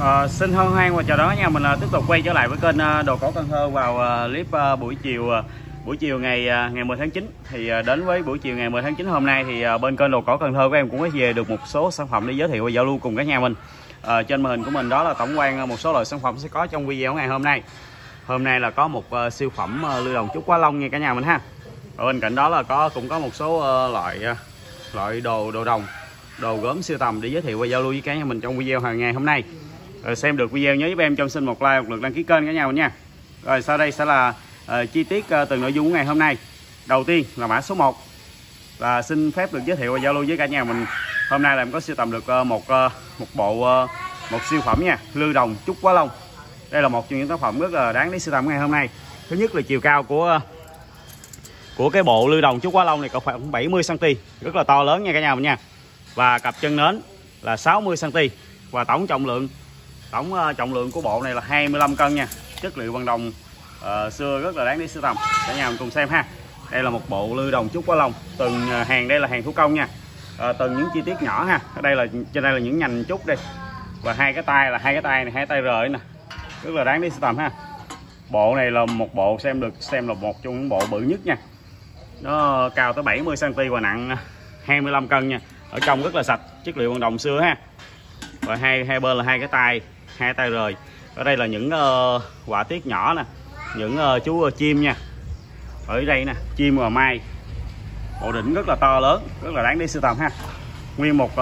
Xin hân hoan và chào đón nha, mình tiếp tục quay trở lại với kênh Đồ Cổ Cần Thơ vào clip buổi chiều ngày 10 tháng 9. Thì đến với buổi chiều ngày 10 tháng 9 hôm nay thì bên kênh Đồ Cổ Cần Thơ của em cũng có về được một số sản phẩm để giới thiệu và giao lưu cùng cả nhà mình. Trên màn hình của mình đó là tổng quan một số loại sản phẩm sẽ có trong video ngày hôm nay. Hôm nay là có một siêu phẩm lưu đồng trúc Quá Long nha cả nhà mình ha. Ở bên cạnh đó là cũng có một số loại đồ đồng, đồ gốm siêu tầm để giới thiệu và giao lưu với cả nhà mình trong video hàng ngày hôm nay. Xem được video nhớ giúp em cho xin một like, một lượt đăng ký kênh cả nhà mình nha. Rồi sau đây sẽ là chi tiết từng nội dung của ngày hôm nay. Đầu tiên là mã số 1 là xin phép được giới thiệu và giao lưu với cả nhà mình. Hôm nay là em có sưu tầm được một siêu phẩm nha, lưu đồng trúc Quá Long. Đây là một trong những tác phẩm rất là đáng để sưu tầm ngày hôm nay. Thứ nhất là chiều cao của cái bộ lưu đồng trúc Quá Long này có khoảng 70 cm, rất là to lớn nha cả nhà mình nha. Và cặp chân nến là 60 cm và tổng trọng lượng của bộ này là 25 cân nha. Chất liệu bằng đồng xưa rất là đáng để sưu tầm. Cả nhà mình cùng xem ha. Đây là một bộ lưu đồng trúc Quá Long. Từng hàng đây là hàng thủ công nha. Từng những chi tiết nhỏ ha. Ở đây trên đây là những nhành trúc đây. Và hai cái tay này, hai tay rời nè. Rất là đáng để sưu tầm ha. Bộ này là một bộ xem là một trong những bộ bự nhất nha. Nó cao tới 70 cm và nặng 25 cân nha. Ở trong rất là sạch, chất liệu bằng đồng xưa ha. Và hai bên là hai tay rời. Ở đây là những họa tiết nhỏ nè, những chú chim nha. Ở đây nè, chim và mai. Bộ đỉnh rất là to lớn, rất là đáng để sưu tầm ha. Nguyên một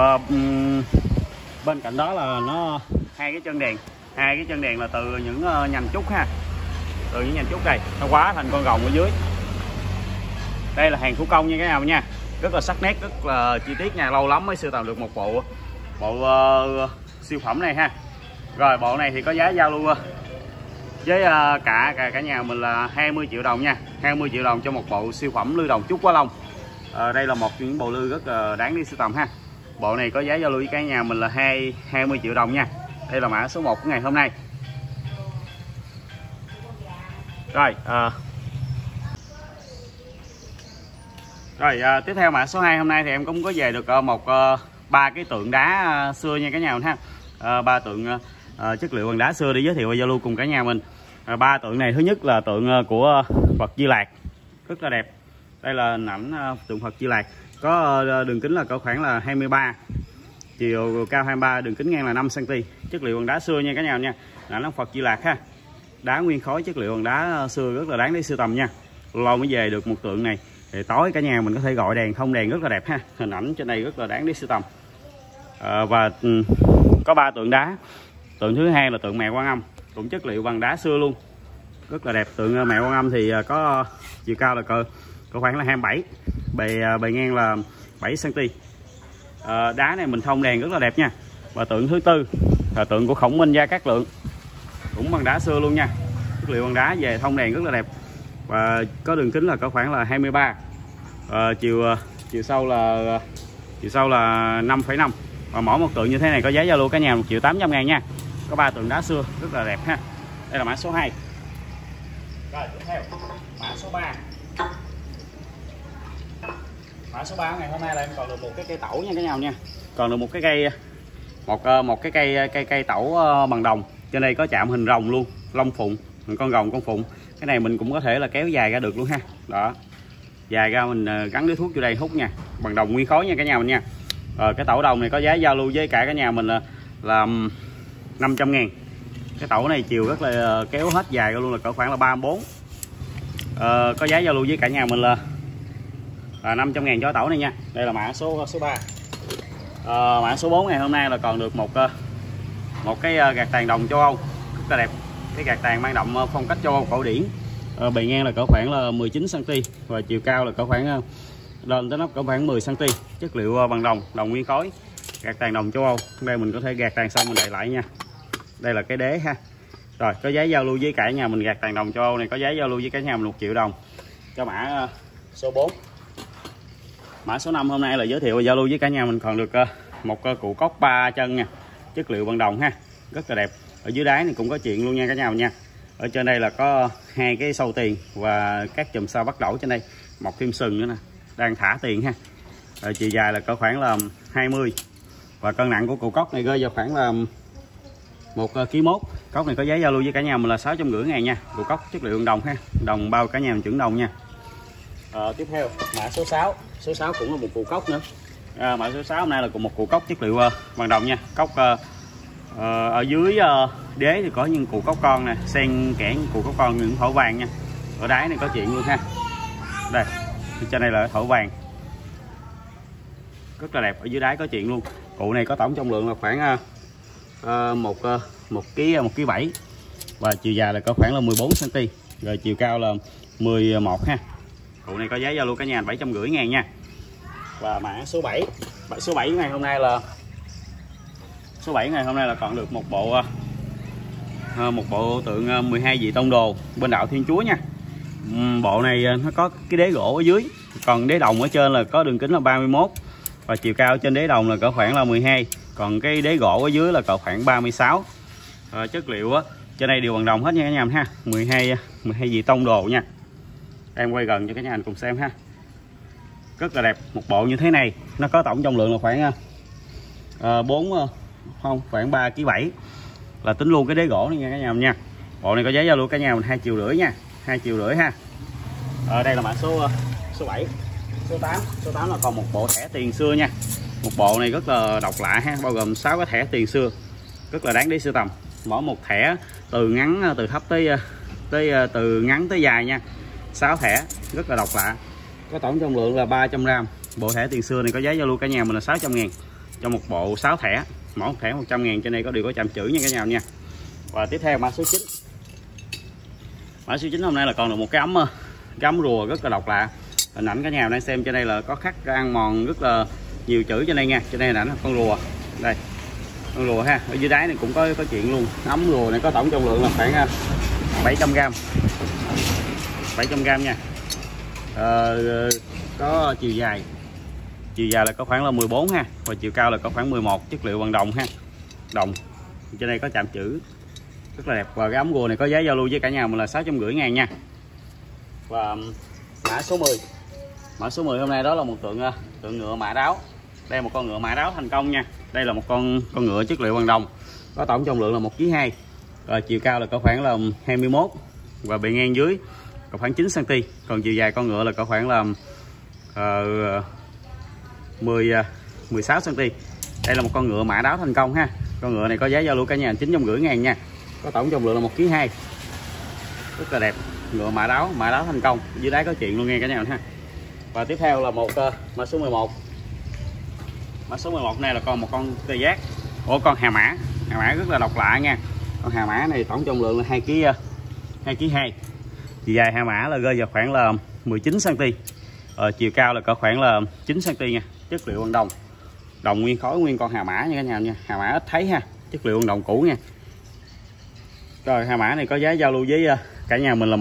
bên cạnh đó là nó hai cái chân đèn là từ những nhành trúc ha. Từ những nhành trúc đây, nó quá thành con rồng ở dưới. Đây là hàng thủ công nha các nhà nha. Rất là sắc nét, rất là chi tiết nha, lâu lắm mới sưu tầm được một bộ siêu phẩm này ha. Rồi bộ này thì có giá giao lưu với cả nhà mình là 20 triệu đồng nha. 20 triệu đồng cho một bộ siêu phẩm lưu đồng trúc Quá Long. Đây là một trong những bộ lưu rất là đáng đi sưu tầm ha. Bộ này có giá giao lưu với cả nhà mình là 20 triệu đồng nha. Đây là mã số 1 của ngày hôm nay. Rồi tiếp theo mã số 2 hôm nay thì em cũng có về được ba cái tượng đá xưa nha cả nhà mình ha. Ba tượng chất liệu bằng đá xưa để giới thiệu và giao lưu cùng cả nhà mình. Ba tượng này, thứ nhất là tượng của Phật Di Lạc, rất là đẹp. Đây là hình ảnh tượng Phật Di Lạc, có đường kính là có khoảng là 23, chiều cao 23, đường kính ngang là 5 cm. Chất liệu bằng đá xưa nha cả nhà mình nha. Ảnh Phật Di Lạc ha. Đá nguyên khối, chất liệu bằng đá xưa rất là đáng để sưu tầm nha. Lâu mới về được một tượng này. Thì tối cả nhà mình có thể gọi đèn, thông đèn rất là đẹp ha. Hình ảnh trên đây rất là đáng để sưu tầm. Và có ba tượng đá. Tượng thứ hai là tượng mẹ Quan Âm, cũng chất liệu bằng đá xưa luôn, rất là đẹp. Tượng mẹ Quan Âm thì có chiều cao là có khoảng là 27, bề ngang là 7 cm. Đá này mình thông đèn rất là đẹp nha. Và tượng thứ tư là tượng của Khổng Minh Gia Cát Lượng, cũng bằng đá xưa luôn nha. Chất liệu bằng đá, về thông đèn rất là đẹp. Và có đường kính là có khoảng là 23, chiều sâu là 5,5. Và mỗi một tượng như thế này có giá giao lưu cả nhà 1.800.000 nha. Có ba tượng đá xưa rất là đẹp ha. Đây là mã số 2. Rồi tiếp theo mã số 3. Mã số 3 ngày hôm nay là em còn được một cái cây tẩu nha cả nhà nha. Còn được một cái cây cây tẩu bằng đồng. Trên đây có chạm hình rồng luôn, long phụng, con rồng con phụng. Cái này mình cũng có thể là kéo dài ra được luôn ha. Đó. Dài ra mình gắn điếu thuốc vô đây hút nha. Bằng đồng nguyên khối nha cả nhà mình nha. Cái tẩu đồng này có giá giao lưu với cả nhà mình là 500.000. Cái tẩu này chiều rất là kéo hết dài ra luôn, là cỡ khoảng là 34. Có giá giao lưu với cả nhà mình là 500.000 cho tẩu này nha. Đây là mã số 3. Mã số 4 ngày hôm nay là còn được một cái gạt tàn đồng châu Âu rất là đẹp. Cái gạt tàn mang đậm phong cách châu Âu cổ điển. Bề ngang là cỡ khoảng là 19 cm và chiều cao là cỡ khoảng lên tới nóc cỡ khoảng 10 cm. Chất liệu bằng đồng nguyên khối, gạt tàn đồng châu Âu. Đây mình có thể gạt tàn xong mình đậy lại nha. Đây là cái đế ha. Rồi có giá giao lưu với cả nhà mình gạt tàn đồng châu Âu này có giá giao lưu với cả nhà mình 1 triệu đồng cho mã số 4. Mã số 5 hôm nay là giới thiệu và giao lưu với cả nhà mình còn được một cụ cốc 3 chân nha. Chất liệu bằng đồng ha, rất là đẹp. Ở dưới đáy này cũng có chuyện luôn nha cả nhà mình nha. Ở trên đây là có hai cái sâu tiền và các chùm sao bắt đổ trên đây, một thêm sừng nữa nè, đang thả tiền ha. Chiều dài là có khoảng là 20 và cân nặng của cụ cốc này rơi vào khoảng là 1,1 kg. Cốc này có giá giao lưu với cả nhà mình là 650.000 nha. Bộ cốc chất liệu đồng ha, đồng bao cả nhà mình chuẩn đồng nha. Tiếp theo mã số 6. Số 6 cũng là một cụ cốc nữa. Mã số 6 hôm nay là cùng một cụ cốc chất liệu bằng đồng nha. Cốc ở dưới đế thì có những cụ cốc con nè, xen kẽ những cụ cốc con những thổ vàng nha. Ở đáy này có chuyện luôn ha. Đây, trên đây là thổ vàng. Rất là đẹp, ở dưới đáy có chuyện luôn. Cụ này có tổng trọng lượng là khoảng 1,7 kg và chiều dài là có khoảng là 14 cm, rồi chiều cao là 11 ha. Cụ này có giá giao lưu cả nhà 750.000 nha. Và mã số 7. Số 7 ngày hôm nay là còn được một bộ tượng 12 vị tông đồ bên đạo Thiên Chúa nha. Bộ này nó có cái đế gỗ ở dưới, còn đế đồng ở trên là có đường kính là 31 và chiều cao trên đế đồng là cỡ khoảng là 12, còn cái đế gỗ ở dưới là cỡ khoảng 36. Chất liệu á trên đây đều bằng đồng hết nha cả nhà ha. 12 vị tông đồ nha. Em quay gần cho cả nhà mình cùng xem ha. Rất là đẹp. Một bộ như thế này nó có tổng trọng lượng là khoảng khoảng 3,7 kg, là tính luôn cái đế gỗ này nha cả nhà mình nha. Bộ này có giá giao lưu cả nhà mình 2,5 triệu nha, 2,5 triệu ha. Ở đây là mã số 7. Số 8 là còn một bộ thẻ tiền xưa nha. Một bộ này rất là độc lạ ha, bao gồm 6 cái thẻ tiền xưa, rất là đáng để sưu tầm. Mỗi một thẻ từ ngắn từ thấp từ ngắn tới dài nha. 6 thẻ rất là độc lạ, có tổng trọng lượng là 300g. Bộ thẻ tiền xưa này có giá giao lưu cả nhà mình là 600.000 cho một bộ 6 thẻ, mỗi một thẻ 100.000. Trên đây có đều có chạm chữ nha cả nhà nha. Và tiếp theo mã số 9. Mã số 9 hôm nay là còn được một cái ấm rùa rất là độc lạ. Hình ảnh cả nhà đang xem trên đây là có khắc ăn mòn rất là nhiều chữ trên đây nha. Trên đây là con rùa, đây con rùa ha. Ở dưới đáy này cũng có chuyện luôn. Ấm rùa này có tổng trọng lượng là khoảng 700g, 700g nha. Có chiều dài là có khoảng là 14 ha, và chiều cao là có khoảng 11, chất liệu bằng đồng ha, đồng. Trên đây có chạm chữ rất là đẹp. Và cái ấm rùa này có giá giao lưu với cả nhà mình là 650.000 nha. Và mã số 10. Mã số 10 hôm nay đó là một tượng ngựa mã đáo. Đây là một con ngựa mã đáo thành công nha. Đây là một con ngựa chất liệu bằng đồng, có tổng trọng lượng là 1,2 kg, rồi chiều cao là có khoảng là 21 và bề ngang dưới có khoảng 9 cm, còn chiều dài con ngựa là có khoảng là 16 cm. Đây là một con ngựa mã đáo thành công ha. Con ngựa này có giá giao lưu cả nhà 950.000 nha, có tổng trọng lượng là 1,2 kg, rất là đẹp. Ngựa mã đáo thành công, dưới đáy có chuyện luôn nghe cả nhà ha. Và tiếp theo là mã số 11. Mã số 11 này là còn một con tê giác, con hà mã rất là độc lạ nha. Con hà mã này tổng trọng lượng là 2,2 kg, chiều dài hà mã là rơi vào khoảng là 19 cm, chiều cao là có khoảng là 9 cm nha. Chất liệu bằng đồng nguyên khối, nguyên con hà mã nha cả nhà nha. Hà mã ít thấy ha, chất liệu bằng đồng cũ nha. Rồi hà mã này có giá giao lưu với cả nhà mình là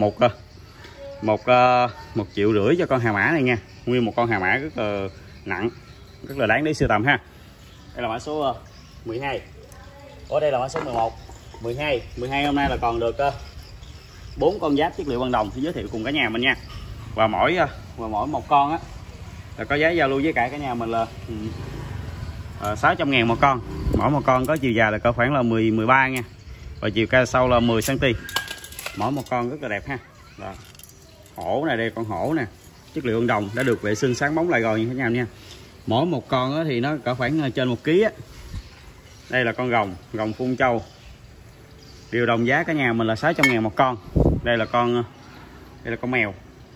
1,5 triệu cho con hà mã này nha. Nguyên một con hà mã rất là nặng, rất là đáng để sưu tầm ha. Đây là mã số 12. Ở đây là mã số 11. 12 hôm nay là còn được 4 con giáp chất liệu bằng đồng thì giới thiệu cùng cả nhà mình nha. Và mỗi một con á là có giá giao lưu với cả nhà mình là 600.000 một con. Mỗi một con có chiều dài là có khoảng là 13 nha, và chiều cao sâu là 10 cm. Mỗi một con rất là đẹp ha. Đó. Hổ này, đây con hổ nè, chất liệu bằng đồng đã được vệ sinh sáng bóng lại rồi nha cả nhà nha. Mỗi một con thì nó cỡ khoảng trên 1 kg á. Đây là con rồng phun châu, điều đồng giá cả nhà mình là 600.000 một con. Đây là con mèo,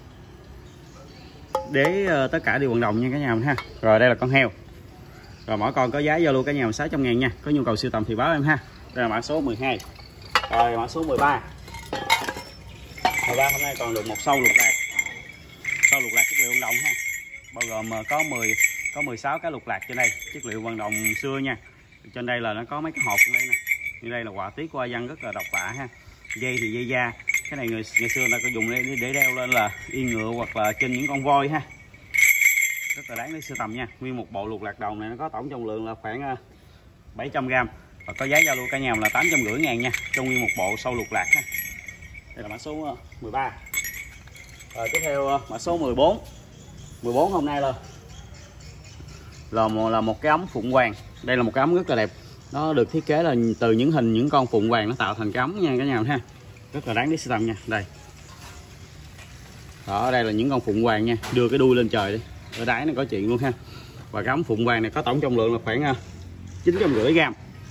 đế tất cả đều bằng đồng nha cả nhà mình ha. Rồi đây là con heo. Rồi mỗi con có giá giao lưu cả nhà mình 600.000 nha. Có nhu cầu sưu tầm thì báo em ha. Đây là mã số 12. Rồi mã số 13. 13 hôm nay còn được một sâu lục lạc. Sâu lục lạc chất liệu bằng đồng ha. Bao gồm có 16 cái lục lạc trên đây, chất liệu bằng đồng xưa nha. Trên đây là nó có mấy cái hộp đây nè. Như đây là họa tiết hoa văn rất là độc lạ ha. Dây thì dây da. Cái này ngày xưa người ta có dùng để đeo lên là yên ngựa hoặc là trên những con voi ha. Rất là đáng để sưu tầm nha. Nguyên một bộ lục lạc đồng này nó có tổng trọng lượng là khoảng 700g và có giá giao lưu cả nhà là 850.000 nha, cho nguyên một bộ sâu lục lạc ha. Đây là mã số 13. Rồi tiếp theo mã số 14. 14 hôm nay là một cái ấm phụng hoàng. Đây là một cái ấm rất là đẹp. Nó được thiết kế là từ những con phụng vàng nó tạo thành cái ống nha cả nhà mình ha. Rất là đáng để sưu tầm nha. Đây. Đó, đây là những con phụng vàng nha, đưa cái đuôi lên trời đi. Ở đáy nó có chuyện luôn ha. Và cái ống phụng vàng này có tổng trọng lượng là khoảng 950 gram.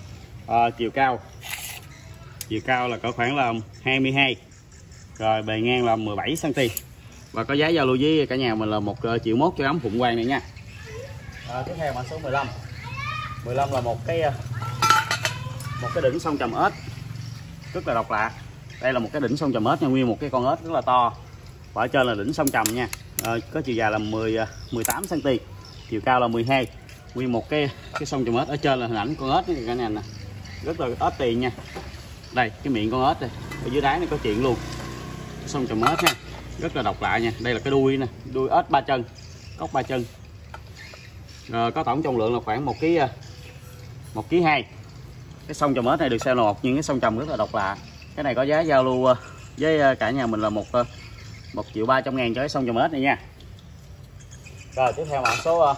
Chiều cao là có khoảng là 22. Rồi bề ngang là 17 cm. Và có giá giao lưu với cả nhà mình là 1,1 triệu cho ống phụng vàng này nha. Tiếp theo mã số 15. 15 là một cái đỉnh sông trầm ếch rất là độc lạ. Đây là một cái đỉnh sông trầm ếch nha, nguyên một cái con ếch rất là to. Và ở trên là đỉnh sông trầm nha. Có chiều dài là 18 cm, chiều cao là 12. Nguyên một cái sông trầm ếch, ở trên là hình ảnh con ếch này cả nhà nè. Rất là ếch tiền nha. Đây, cái miệng con ếch này, ở dưới đáy nó có chuyện luôn. Sông trầm ếch ha, rất là độc lạ nha. Đây là cái đuôi nè, đuôi ếch 3 chân, cốc 3 chân. Có tổng trọng lượng là khoảng 1,2 kg. Cái sông trầm ếch này được xem là một những cái sông trầm rất là độc lạ. Cái này có giá giao lưu với cả nhà mình là 1.300.000 cho cái sông trầm ếch này nha. Rồi tiếp theo mã số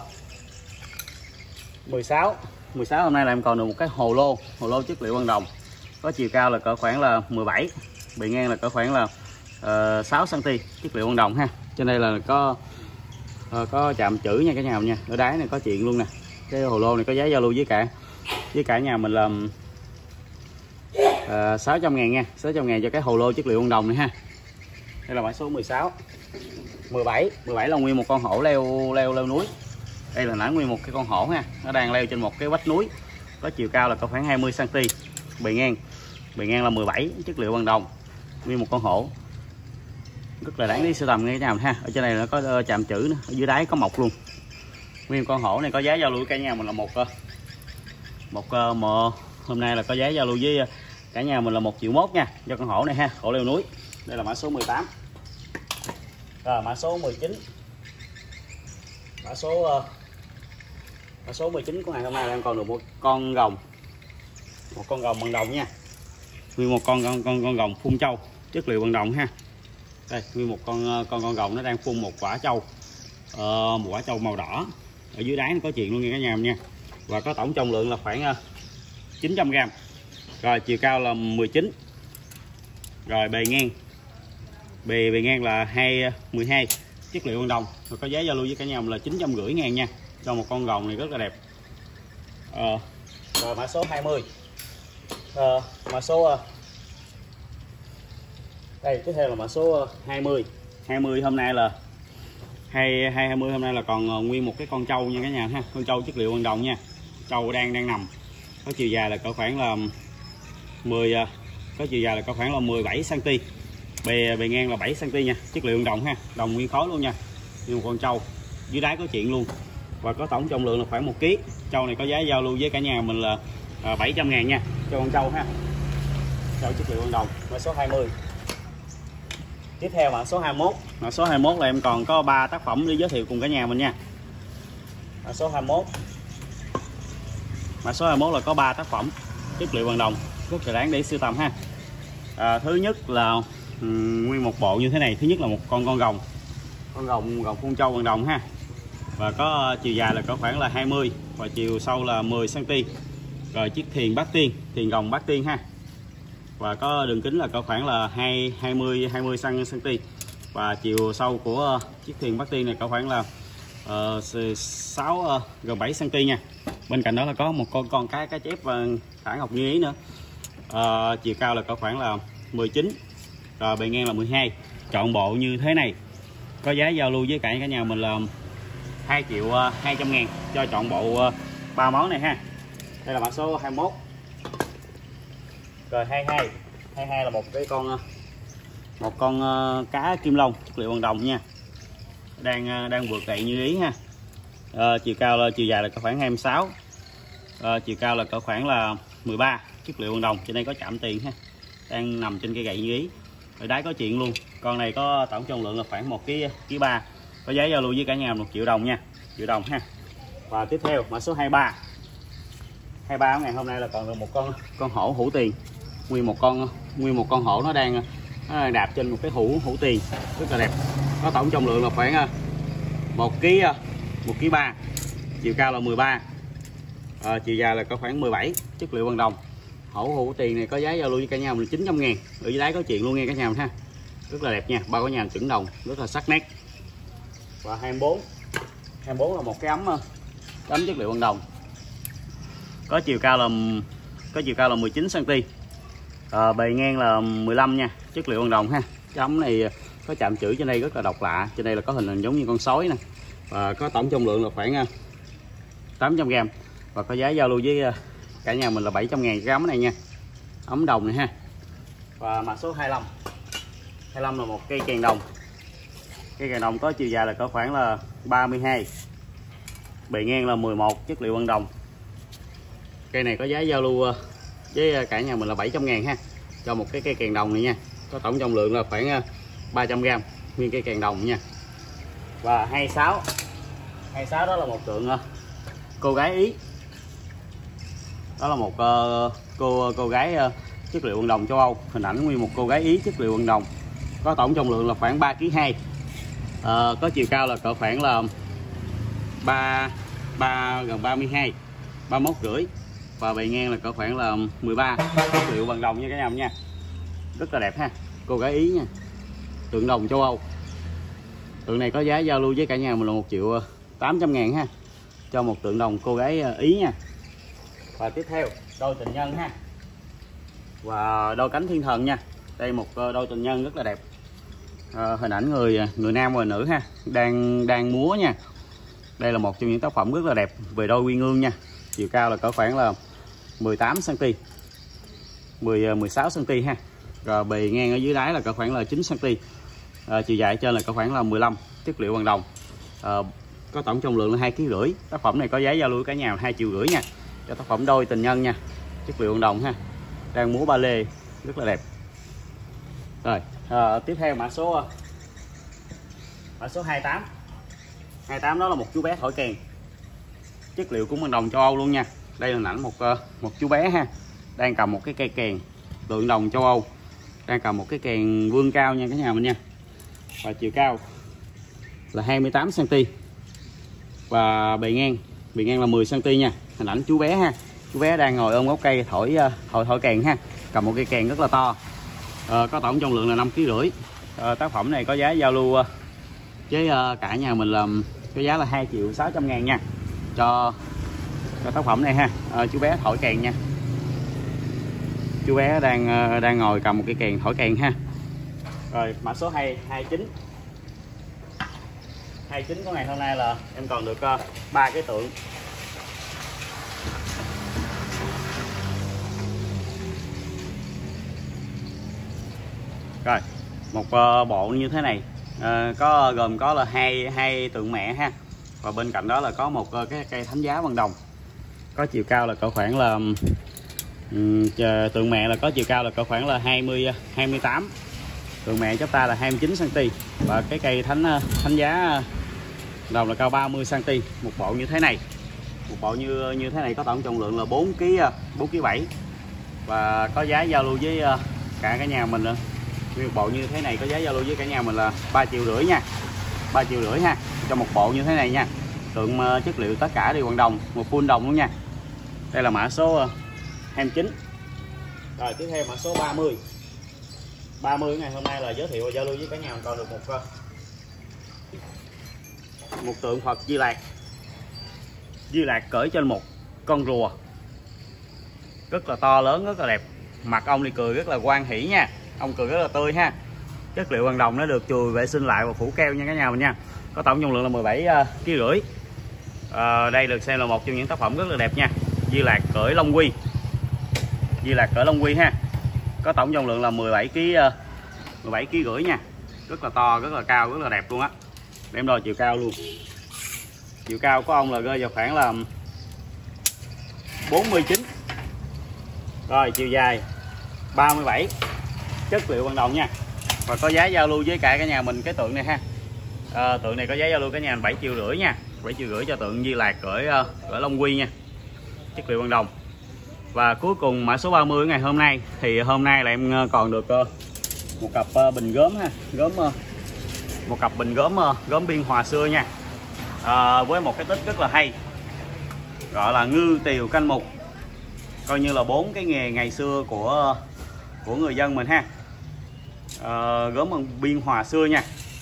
16. 16 hôm nay là em còn được một cái hồ lô chất liệu bằng đồng. Có chiều cao là cỡ khoảng là 17, bề ngang là cỡ khoảng là 6 cm, chất liệu bằng đồng ha. Trên đây là có chạm chữ nha cả nhà mình nha. Ở đáy này có chuyện luôn nè. Cái hồ lô này có giá giao lưu với cả nhà mình là 600.000 nha, 600.000 cho cái hồ lô chất liệu bằng đồng này ha. Đây là mã số 16. 17 là nguyên một con hổ leo núi. Đây là nãy nguyên một cái con hổ ha, nó đang leo trên một cái vách núi. Có chiều cao là có khoảng 20 cm, bề ngang là 17, chất liệu bằng đồng. Nguyên một con hổ rất là đáng đi sưu tầm nghe nhà mình ha. Ở trên này nó có chạm chữ nữa, ở dưới đáy có mộc luôn. Nguyên con hổ này có giá giao lưu cả nhà mình là hôm nay là có giá giao lưu với cả nhà mình là 1,1 triệu nha cho con hổ này ha, hổ leo núi. Đây là mã số 18. Rồi mã số 19. Mã số 19 của ngày hôm nay đang còn được một con rồng bằng đồng nha. Nguyên một con rồng phun trâu, chất liệu bằng đồng ha. Đây, nguyên một con rồng nó đang phun một quả trâu, màu đỏ. Ở dưới đáy nó có chuyện luôn nha cả nhà mình nha. Và có tổng trọng lượng là khoảng 900g. Rồi chiều cao là 19. Rồi bề ngang là 12, chất liệu bằng đồng. Rồi có giá giao lưu với cả nhà mình là 950.000 nha cho một con rồng này rất là đẹp. Rồi mã số 20. Đây tiếp theo là mã số 20. 20 hôm nay là 20 hôm nay là còn nguyên một cái con trâu nha cả nhà ha, con trâu chất liệu bằng đồng nha. Trâu đang nằm. Có chiều dài là cỡ khoảng là 17 cm. Bề ngang là 7 cm nha, chất liệu bằng đồng ha, đồng nguyên khối luôn nha. Như một con trâu, dưới đáy có chuyện luôn. Và có tổng trọng lượng là khoảng 1 kg. Trâu này có giá giao lưu với cả nhà mình là 700.000 nha cho con trâu ha. Trâu chất liệu bằng đồng, mã số 20. Tiếp theo mã số 21. Mã số 21 là em còn có 3 tác phẩm để giới thiệu cùng cả nhà mình nha. Mã số 21. Mã số 21 là có 3 tác phẩm chất liệu bằng đồng rất là đáng để sưu tầm ha. Thứ nhất là nguyên một bộ như thế này. Thứ nhất là một con rồng phun trâu bằng đồng ha. Và có chiều dài là có khoảng là 20 và chiều sâu là 10 cm. Rồi chiếc thiền thiền rồng bát tiên ha. Và có đường kính là có khoảng là 20 cm. Và chiều sâu của chiếc thiền bát tiên này có khoảng là gần 7 cm nha. Bên cạnh đó là có một con cá chép và thả ngọc như ý nữa. Chiều cao là có khoảng là 19. Rồi bề ngang là 12. Trọn bộ như thế này có giá giao lưu với cả nhà mình là 2.200.000 cho trọn bộ 3 món này ha. Đây là mã số 21. Rồi 22 là một con cá kim long chất liệu bằng đồng nha. Đang vượt gậy như ý ha. Chiều dài là có khoảng 26. Chiều cao là có khoảng là 13, chất liệu bằng đồng. Trên đây có chạm tiền ha. Đang nằm trên cây gậy như ý. Ở đáy có chuyện luôn. Con này có tổng trọng lượng là khoảng 1,3 kg. Có giá giao lưu với cả nhà 1 triệu đồng nha. 1 triệu đồng ha. Và tiếp theo mã số 23. 23 ngày hôm nay là còn được một con hổ hũ tiền. Nguyên một con hổ nó đang đạp trên một cái hũ tiền rất là đẹp. Có tổng trọng lượng là khoảng 1,3 kg. Chiều cao là 13. chiều dài là có khoảng 17, chất liệu bằng đồng. Hổ hũ tiền này có giá giao lưu với cả nhà mình 900.000. Ở dưới đáy có chuyện luôn nghe cả nhà mình ha. Rất là đẹp nha, bao cả nhà chuẩn đồng, rất là sắc nét. Và 24 là một cái ấm chất liệu bằng đồng. Có chiều cao là 19 cm. Bề ngang là 15 nha, chất liệu bằng đồng ha. Cái ấm này có chạm chữ trên đây rất là độc lạ, trên đây là có hình giống như con sói nè. Và có tổng trọng lượng là khoảng 800g. Và có giá giao lưu với cả nhà mình là 700.000 cái ấm này nha. Ấm đồng này ha. Và mã số 25 là một cây kèn đồng. Cây kèn đồng có chiều dài là có khoảng là 32, bề ngang là 11, chất liệu bằng đồng. Cây này có giá giao lưu với cả nhà mình là 700.000 ha, cho một cái cây kèn đồng này nha. Có tổng trọng lượng là khoảng 300g nguyên cây kèn đồng nha. Và 26 đó là một tượng cô gái Ý. Đó là một cô gái chất liệu bằng đồng châu Âu, hình ảnh nguyên một cô gái Ý chất liệu bằng đồng. Có tổng trọng lượng là khoảng 3,2 kg. Có chiều cao là cỡ khoảng là gần 32, 31,5. Và bề ngang là cỡ khoảng là 13, chất liệu bằng đồng nha cả nhà mình nha. Rất là đẹp ha, cô gái Ý nha, tượng đồng châu Âu. Tượng này có giá giao lưu với cả nhà mình là 1.800.000 ha, cho một tượng đồng cô gái Ý nha. Và tiếp theo đôi tình nhân ha, và đôi cánh thiên thần nha. Đây một đôi tình nhân rất là đẹp. Hình ảnh người nam và nữ ha, đang múa nha. Đây là một trong những tác phẩm rất là đẹp về đôi uyên ương nha. Chiều cao là cỡ khoảng là 18 cm, 16 cm ha. Rồi bề ngang ở dưới đáy là cỡ khoảng là 9 cm. Chiều dài ở trên là cỡ khoảng là 15, chất liệu bằng đồng. Có tổng trọng lượng là 2,5 kg. Tác phẩm này có giá giao lưu cả nhà 2,5 triệu nha, cho tác phẩm đôi tình nhân nha, chất liệu bằng đồng ha. Đang múa ba lê rất là đẹp. Rồi tiếp theo mã số 28 đó là một chú bé thổi kèn, chất liệu cũng bằng đồng châu Âu luôn nha. Đây là hình ảnh một chú bé ha, đang cầm một cái cây kèn tượng đồng châu Âu, đang cầm một cái kèn vươn cao nha cả nhà mình nha. Và chiều cao là 28 cm và bề ngang là 10 cm nha. Hình ảnh chú bé ha, chú bé đang ngồi ôm gốc cây thổi kèn ha, cầm một cây kèn rất là to. Có tổng trọng lượng là 5,5 kg. Tác phẩm này có giá giao lưu với cả nhà mình là cái giá là 2.600.000 nha, cho tác phẩm này ha. Chú bé thổi kèn nha, chú bé đang ngồi cầm một cái kèn thổi kèn ha. Rồi mã số 29 của ngày hôm nay là em còn được 3 cái tượng. Rồi một bộ như thế này, gồm có là hai tượng mẹ ha, và bên cạnh đó là có một cái cây thánh giá bằng đồng. Có chiều cao là cỡ khoảng là tượng mẹ là có chiều cao là cỡ khoảng là 28, tượng mẹ chắp tay là 29 cm, và cái cây thánh giá đồng là cao 30 cm. Một bộ như thế này, như thế này có tổng trọng lượng là 4,7 kg. Và có giá giao lưu với cả nhà mình nữa. Một bộ như thế này có giá giao lưu với cả nhà mình là 3,5 triệu nha, 3,5 triệu ha, cho một bộ như thế này nha. Tượng chất liệu tất cả đều bằng đồng, một full đồng luôn nha. Đây là mã số 29. Rồi tiếp theo mã số 30 ngày hôm nay là giới thiệu và giao lưu với cả nhà mình còn được một tượng Phật Di Lạc cởi trên một con rùa, rất là to lớn, rất là đẹp. Mặt ông thì cười rất là hoan hỉ nha, ông cười rất là tươi ha. Chất liệu bằng đồng nó được chùi vệ sinh lại và phủ keo nha cả nhà mình nha. Có tổng trọng lượng là 17,5 kg. Đây được xem là một trong những tác phẩm rất là đẹp nha. Di Lạc cởi Long Quy ha. Có tổng trọng lượng là 17,5 kg nha. Rất là to, rất là cao, rất là đẹp luôn á. Để em đo chiều cao luôn. Chiều cao của ông là rơi vào khoảng là 49. Rồi chiều dài 37, chất liệu bằng đồng nha. Và có giá giao lưu với cả nhà mình cái tượng này ha. Tượng này có giá giao lưu cả nhà 7,5 triệu nha, 7,5 triệu cho tượng Di Lạc cởi Long Quy nha, chất liệu bằng đồng. Và cuối cùng mã số 30 ngày hôm nay thì hôm nay là em còn được một cặp bình gốm ha, một cặp bình gốm biên Hòa xưa nha. Với một cái tích rất là hay. gọi là ngư tiều canh mục, coi như là 4 cái nghề ngày xưa của người dân mình ha. Gốm bằng biên hòa xưa nha.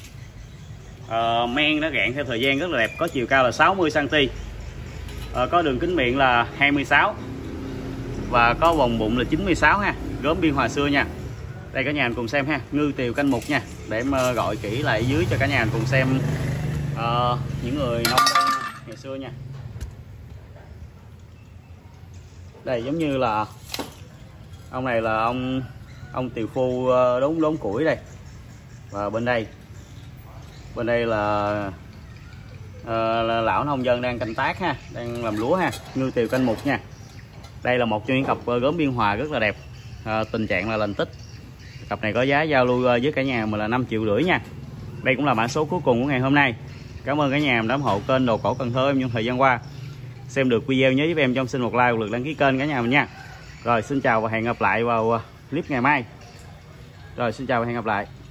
Men nó gạn theo thời gian rất là đẹp, có chiều cao là 60 cm, có đường kính miệng là 26 và có vòng bụng là 96 ha. Gốm biên hòa xưa nha. Đây cả nhà mình cùng xem ha, ngư tiều canh mục nha, để em gọi kỹ lại ở dưới cho cả nhà mình cùng xem những người nông dân ngày xưa nha. Đây giống như là ông này là ông tiều phu đốn củi đây, và bên đây là lão nông dân đang canh tác ha, đang làm lúa ha. Ngư tiều canh mục nha. Đây là một trong những cặp gốm biên hòa rất là đẹp, tình trạng là lành tích. Cặp này có giá giao lưu với cả nhà mình là 5,5 triệu nha. Đây cũng là mã số cuối cùng của ngày hôm nay. Cảm ơn cả nhà đã ủng hộ kênh Đồ Cổ Cần Thơ em trong thời gian qua. Xem được video nhớ giúp em cho xin một like, một lượt đăng ký kênh cả nhà mình nha. Rồi xin chào và hẹn gặp lại vào clip ngày mai. Rồi xin chào và hẹn gặp lại.